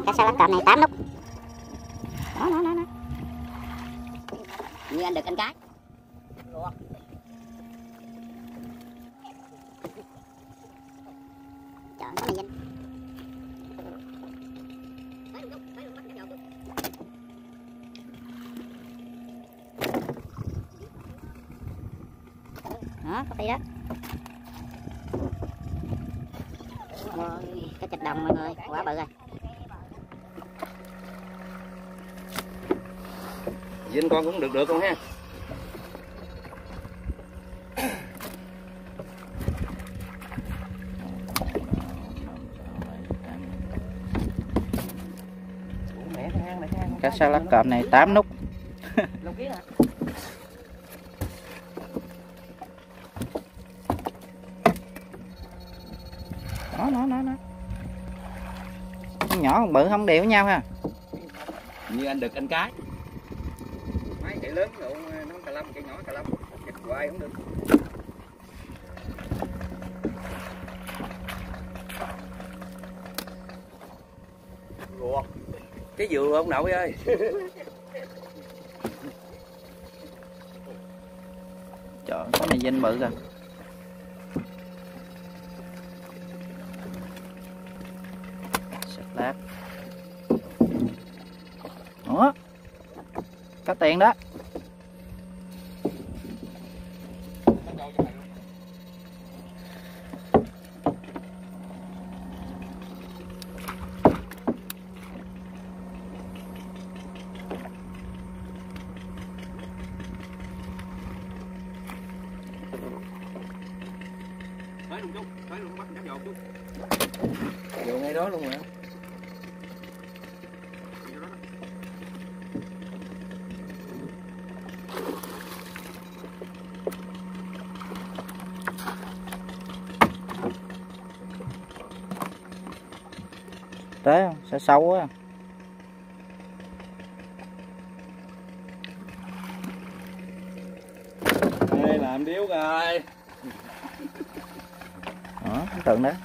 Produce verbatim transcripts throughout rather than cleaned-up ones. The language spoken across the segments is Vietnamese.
Cá sao lá cọp này tám nút. Đó, đó, đó, đó. Như anh được anh cái. Trời, có này Vinh. Đó, có tí đó. Ôi, cái chạch đồng mọi người, quá bự rồi. Vinh con cũng được được luôn ha. Cá sao lá cọp này tám nút. Đó, nó nó nó. Con nhỏ con bự không đều với nhau ha. Như anh được anh cái. Mấy cái lớn độ nó cà lâm, cái nhỏ cà lâm, chặt hoài không được. Ủa, cái dừa ông nội ơi. Trời, có này Vinh bự rồi. Sạch lát. Ủa, có tiền đó. Tới luôn chút, tới luôn bắt cá dầu chút. Dầu ngay đó luôn rồi. Tới không? Sẽ sâu quá. Đây làm điếu rồi. Đó, cái tượng đó.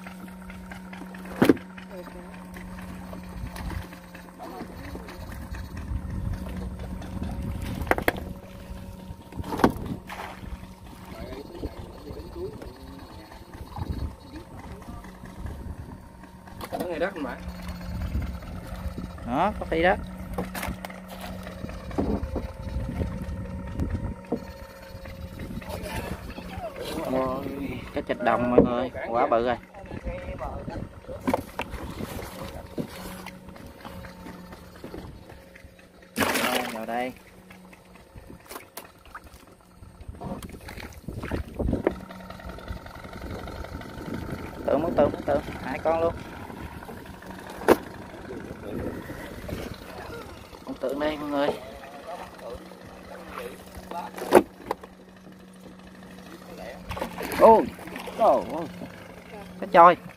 Ở ngay đất mà. Đó, có tí đó. Ôi, cái chạch đồng mọi người, quá bự rồi. Đây, vào đây. Tượng muốn tượng, muốn tượng, hai con luôn. Con tượng đây mọi người. Ôi, oh, oh. Cái choi.